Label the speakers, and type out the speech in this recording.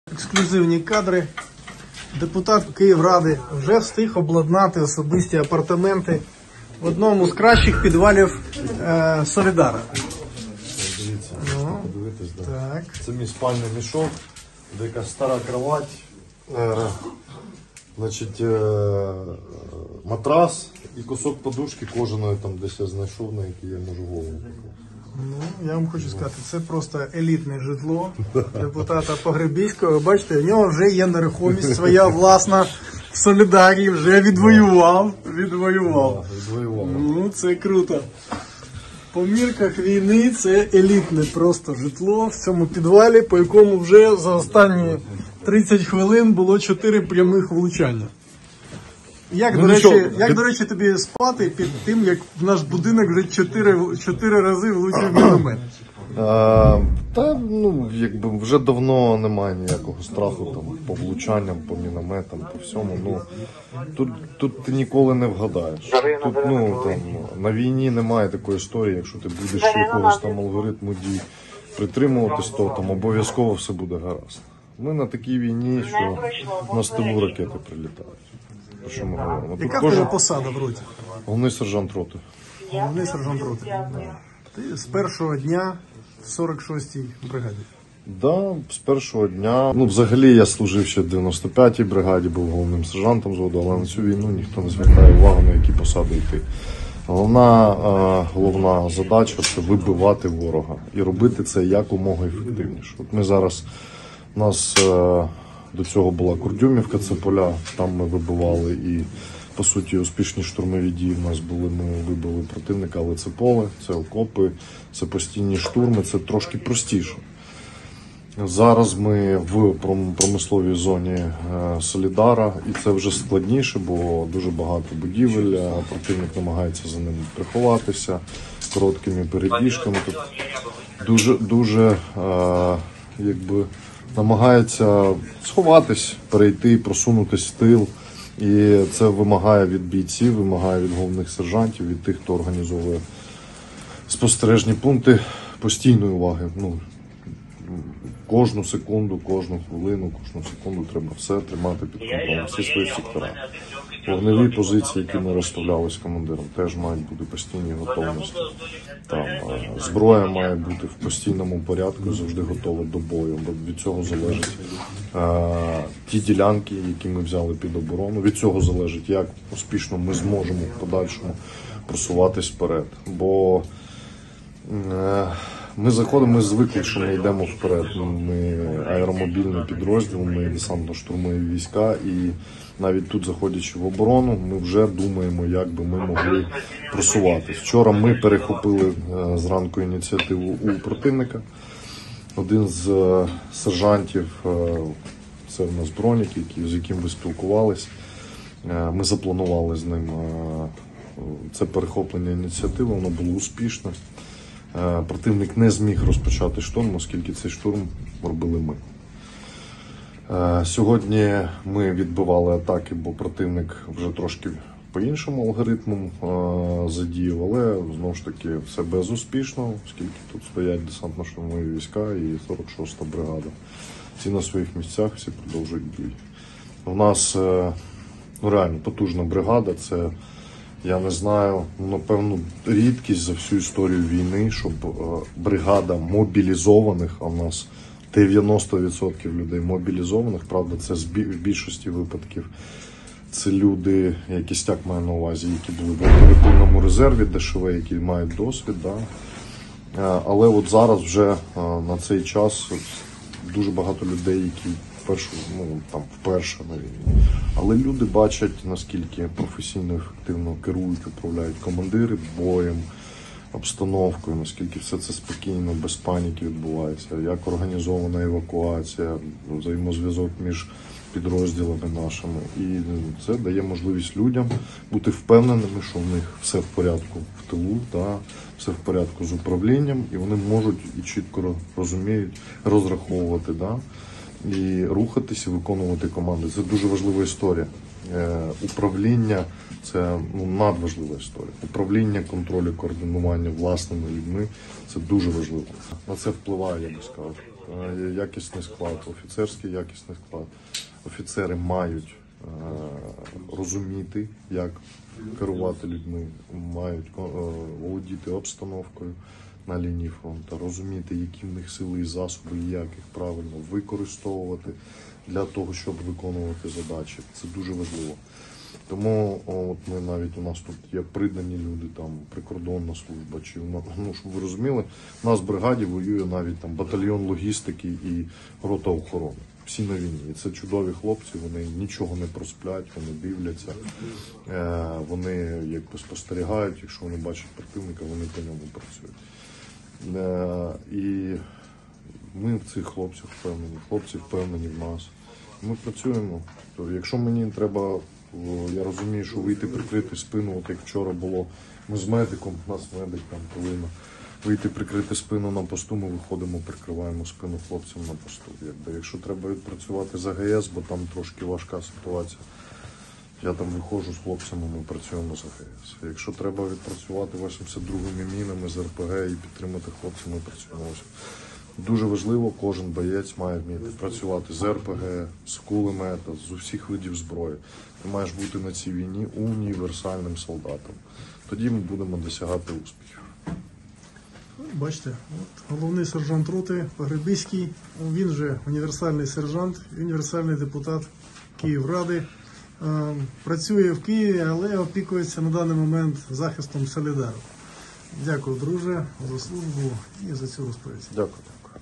Speaker 1: Ексклюзивні кадри. Депутат Київради вже встиг обладнати особисті апартаменти в одному з кращих підвалів Солідара.
Speaker 2: Дивіться, подивитись, да.
Speaker 1: Так.
Speaker 2: Це мій спальний мішок, де якась стара кровать, матрас і кусок подушки кожаної, там десь я знайшов, на який я можу голову покласти.
Speaker 1: Ну, я вам хочу сказати, це просто елітне житло депутата Погребійського. Бачите, в нього вже є нерухомість своя власна в Солідарі, вже відвоював.
Speaker 2: Відвоював.
Speaker 1: Ну, це круто. По мірках війни це елітне просто житло в цьому підвалі, по якому вже за останні 30 хвилин було 4 прямих влучання. Як, до речі, тобі спати під тим, як в наш будинок вже 4 рази влучив міномет?
Speaker 2: Якби вже давно немає ніякого страху там, по влучанням, по мінометам, по всьому. Тут ти ніколи не вгадаєш. Тут на війні немає такої історії, якщо ти будеш якогось там алгоритму дій притримуватись, то там обов'язково все буде гаразд. Ми на такій війні, що на стилу ракети прилітають. Про що ми говоримо?
Speaker 1: Яка в тебе посада в роті?
Speaker 2: Головний сержант роти.
Speaker 1: Головний сержант роти. Ти з першого дня в 46-й бригаді.
Speaker 2: Да, з першого дня. Взагалі я служив ще в 95-й бригаді, був головним сержантом взводу, але на цю війну ніхто не звертає увагу, на які посади йти. Головна задача – це вибивати ворога і робити це якомога ефективніше. От ми зараз, у нас до цього була Курдюмівка, це поля, там ми вибивали і, по суті, успішні штурмові дії в нас були, ми вибили противника, але це поле, це окопи, це постійні штурми, це трошки простіше. Зараз ми в промисловій зоні Солідара, і це вже складніше, бо дуже багато будівель, противник намагається за ними приховатися короткими перебіжками. Тут дуже намагається сховатись, перейти, просунутись в тил. І це вимагає від бійців, вимагає від головних сержантів, від тих, хто організовує спостережні пункти, постійної уваги. Кожну секунду, кожну хвилину, кожну секунду треба все тримати під контролем, всі свої сектора. Вогневі позиції, які ми розставляли з командиром, теж мають бути постійні готовності. Зброя має бути в постійному порядку, завжди готова до бою, бо від цього залежить ті ділянки, які ми взяли під оборону, від цього залежить, як успішно ми зможемо в подальшому просуватись вперед. Бо ми заходимо, ми звикли, що ми йдемо вперед. Ми аеромобільний підрозділ, ми десантно-штурмові війська, і навіть тут, заходячи в оборону, ми вже думаємо, як би ми могли просуватись. Вчора ми перехопили зранку ініціативу у противника. Один з сержантів, це в нас Бронік, з яким ви спілкувались, ми запланували з ним це перехоплення ініціативи, воно було успішне. Противник не зміг розпочати штурм, оскільки цей штурм робили ми. Сьогодні ми відбивали атаки, бо противник вже трошки по іншому алгоритму задіяв, але знову ж таки все безуспішно, оскільки тут стоять десантно-штурмові війська і 46-та бригада. Всі на своїх місцях, всі продовжують бій. У нас реально потужна бригада, це, я не знаю, напевно, рідкість за всю історію війни, щоб бригада мобілізованих, а в нас 90% людей мобілізованих, правда, це в більшості випадків це люди, кістяк маю на увазі, які були в оперативному резерві, ДШВ, які мають досвід. Да? Але от зараз вже на цей час дуже багато людей, які вперше на війні. Але люди бачать, наскільки професійно, ефективно керують, управляють командири боєм, обстановкою, наскільки все це спокійно, без паніки відбувається, як організована евакуація, взаємозв'язок між підрозділами нашими. І це дає можливість людям бути впевненими, що в них все в порядку в тилу, все в порядку з управлінням, і вони можуть і чітко розуміють, розраховувати, і рухатися, виконувати команди. Це дуже важлива історія. Управління – це надважлива історія. Управління, контроль, координування власними людьми – це дуже важливо. На це впливає, я би сказав, якісний склад, офіцерський якісний склад. Офіцери мають розуміти, як керувати людьми, мають володіти обстановкою на лінії фронту, розуміти, які в них сили і засоби, і як їх правильно використовувати для того, щоб виконувати задачі. Це дуже важливо. Тому от ми навіть у нас тут є придані люди, там прикордонна служба, чи ну, щоб ви розуміли, у нас в бригаді воює навіть там батальйон логістики і рота охорони. Всі на війні. І це чудові хлопці, вони нічого не просплять, вони дивляться, вони якби спостерігають, якщо вони бачать противника, вони по ньому працюють. І ми в цих хлопцях впевнені, хлопці впевнені в нас. Ми працюємо. То якщо мені треба, я розумію, що вийти прикрити спину, от як вчора було, ми з медиком, у нас медик там повинен вийти прикрити спину на посту, ми виходимо, прикриваємо спину хлопцям на посту. Якщо треба відпрацювати з АГС, бо там трошки важка ситуація, я там виходжу з хлопцями, ми працюємо з АГС. Якщо треба відпрацювати 82-ми мінами з РПГ і підтримати хлопців, ми працюємо. Дуже важливо, кожен боєць має вміти працювати з РПГ, з кулемета, з усіх видів зброї. Ти маєш бути на цій війні універсальним солдатом. Тоді ми будемо досягати успіхів.
Speaker 1: Бачите, от головний сержант роти Погребиський, він же універсальний сержант, універсальний депутат Київради. Працює в Києві, але опікується на даний момент захистом Солідару. Дякую, друже, за службу і за цю розповідь.
Speaker 2: Дякую.